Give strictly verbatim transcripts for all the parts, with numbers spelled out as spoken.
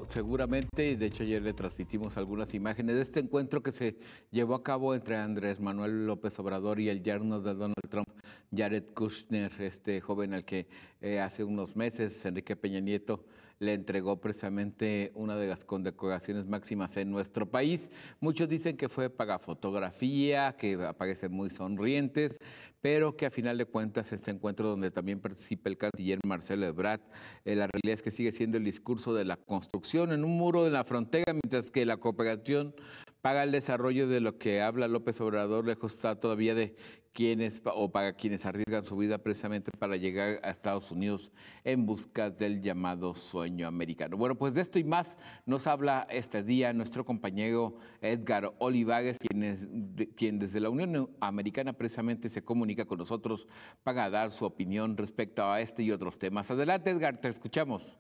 seguramente, y de hecho ayer le transmitimos algunas imágenes de este encuentro que se llevó a cabo entre Andrés Manuel López Obrador y el yerno de Donald Trump, Jared Kushner, este joven al que eh, hace unos meses Enrique Peña Nieto le entregó precisamente una de las condecoraciones máximas en nuestro país. Muchos dicen que fue para fotografía, que aparecen muy sonrientes, pero que a final de cuentas este encuentro donde también participa el canciller Marcelo Ebrard, eh, la realidad es que sigue siendo el discurso de la construcción en un muro de la frontera, mientras que la cooperación paga el desarrollo. De lo que habla López Obrador lejos está todavía de quienes o para quienes arriesgan su vida precisamente para llegar a Estados Unidos en busca del llamado sueño americano. Bueno, pues de esto y más nos habla este día nuestro compañero Edgar Olivares, quien, es, de, quien desde la Unión Americana precisamente se comunica con nosotros para dar su opinión respecto a este y otros temas. Adelante, Edgar, te escuchamos.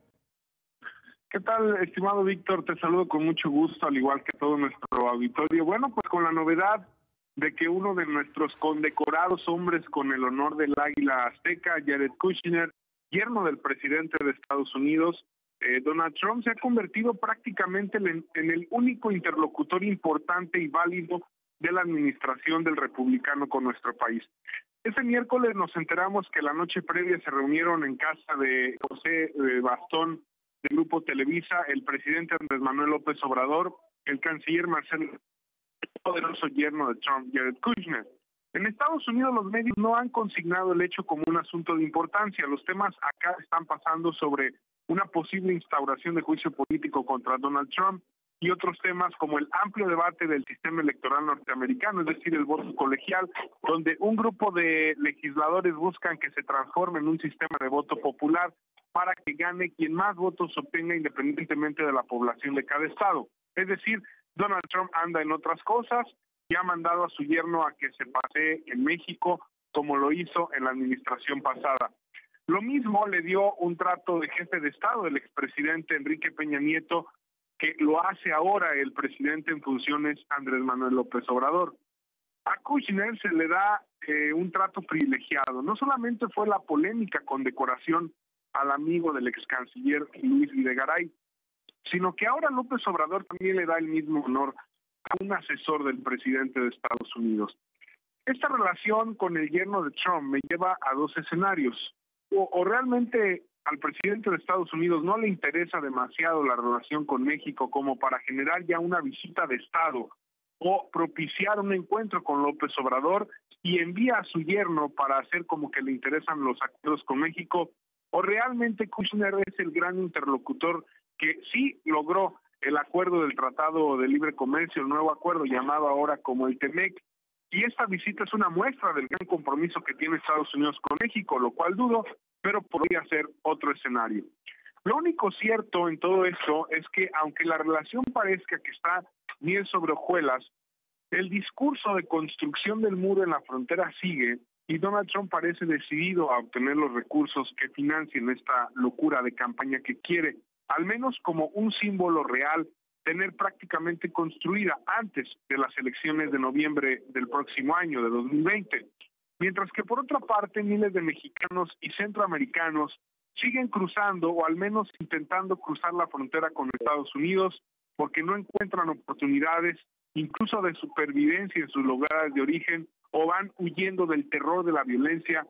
¿Qué tal, estimado Víctor? Te saludo con mucho gusto, al igual que todo nuestro auditorio. Bueno, pues con la novedad de que uno de nuestros condecorados hombres con el honor del Águila Azteca, Jared Kushner, yerno del presidente de Estados Unidos, eh, Donald Trump, se ha convertido prácticamente en, en el único interlocutor importante y válido de la administración del republicano con nuestro país. Este miércoles nos enteramos que la noche previa se reunieron en casa de José eh, Bastón, del Grupo Televisa, el presidente Andrés Manuel López Obrador, el canciller Marcelo, el poderoso yerno de Trump, Jared Kushner. En Estados Unidos los medios no han consignado el hecho como un asunto de importancia. Los temas acá están pasando sobre una posible instauración de juicio político contra Donald Trump y otros temas como el amplio debate del sistema electoral norteamericano, es decir, el voto colegial, donde un grupo de legisladores buscan que se transforme en un sistema de voto popular para que gane quien más votos obtenga independientemente de la población de cada estado. Es decir, Donald Trump anda en otras cosas y ha mandado a su yerno a que se pasee en México como lo hizo en la administración pasada. Lo mismo le dio un trato de jefe de Estado del expresidente Enrique Peña Nieto, que lo hace ahora el presidente en funciones Andrés Manuel López Obrador. A Kushner se le da eh, un trato privilegiado. No solamente fue la polémica condecoración al amigo del ex canciller Luis Videgaray, sino que ahora López Obrador también le da el mismo honor a un asesor del presidente de Estados Unidos. Esta relación con el yerno de Trump me lleva a dos escenarios. O, o realmente al presidente de Estados Unidos no le interesa demasiado la relación con México como para generar ya una visita de Estado o propiciar un encuentro con López Obrador y envía a su yerno para hacer como que le interesan los acuerdos con México, o realmente Kushner es el gran interlocutor que sí logró el acuerdo del Tratado de Libre Comercio, el nuevo acuerdo llamado ahora como el TEMEC, y esta visita es una muestra del gran compromiso que tiene Estados Unidos con México, lo cual dudo, pero podría ser otro escenario. Lo único cierto en todo esto es que aunque la relación parezca que está miel sobre hojuelas, el discurso de construcción del muro en la frontera sigue y Donald Trump parece decidido a obtener los recursos que financien esta locura de campaña que quiere, al menos como un símbolo real, tener prácticamente construida antes de las elecciones de noviembre del próximo año, de dos mil veinte. Mientras que por otra parte miles de mexicanos y centroamericanos siguen cruzando o al menos intentando cruzar la frontera con Estados Unidos porque no encuentran oportunidades incluso de supervivencia en sus lugares de origen o van huyendo del terror de la violencia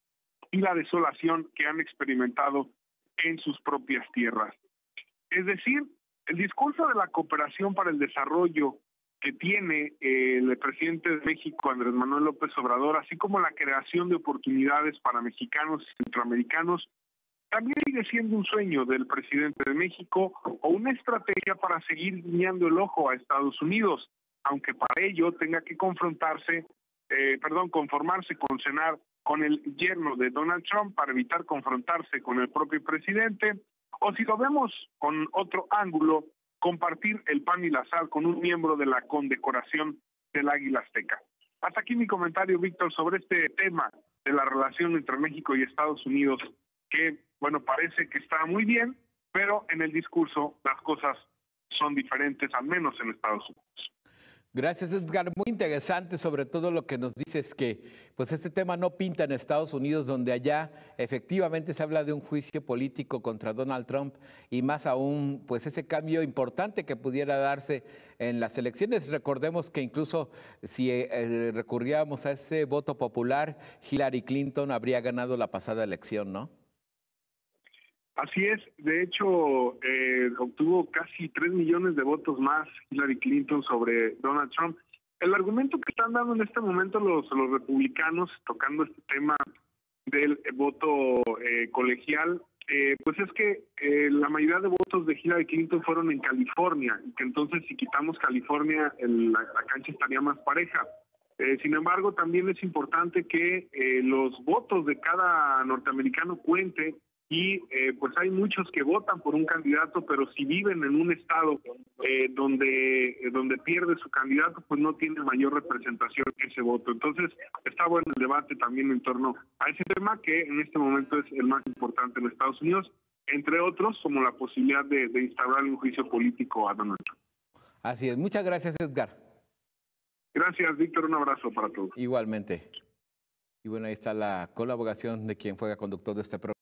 y la desolación que han experimentado en sus propias tierras. Es decir, el discurso de la cooperación para el desarrollo que tiene el presidente de México, Andrés Manuel López Obrador, así como la creación de oportunidades para mexicanos y centroamericanos, también sigue siendo un sueño del presidente de México o una estrategia para seguir guiñando el ojo a Estados Unidos, aunque para ello tenga que confrontarse, eh, perdón, conformarse con cenar con el yerno de Donald Trump para evitar confrontarse con el propio presidente, o si lo vemos con otro ángulo, compartir el pan y la sal con un miembro de la condecoración del Águila Azteca. Hasta aquí mi comentario, Víctor, sobre este tema de la relación entre México y Estados Unidos, que, bueno, parece que está muy bien, pero en el discurso las cosas son diferentes, al menos en Estados Unidos. Gracias, Edgar. Muy interesante, sobre todo lo que nos dices que pues este tema no pinta en Estados Unidos, donde allá efectivamente se habla de un juicio político contra Donald Trump y más aún pues ese cambio importante que pudiera darse en las elecciones. Recordemos que incluso si eh, recurríamos a ese voto popular, Hillary Clinton habría ganado la pasada elección, ¿no? Así es, de hecho, eh, obtuvo casi tres millones de votos más Hillary Clinton sobre Donald Trump. El argumento que están dando en este momento los, los republicanos tocando este tema del voto eh, colegial, eh, pues es que eh, la mayoría de votos de Hillary Clinton fueron en California, y que entonces si quitamos California, el, la, la cancha estaría más pareja. Eh, sin embargo, también es importante que eh, los votos de cada norteamericano cuenten. Y eh, pues hay muchos que votan por un candidato, pero si viven en un estado eh, donde eh, donde pierde su candidato, pues no tiene mayor representación ese voto. Entonces está bueno el debate también en torno a ese tema, que en este momento es el más importante en Estados Unidos, entre otros como la posibilidad de, de instaurar un juicio político a Donald Trump. Así es. Muchas gracias, Edgar. Gracias, Víctor. Un abrazo para todos. Igualmente. Y bueno, ahí está la colaboración de quien fue conductor de este programa.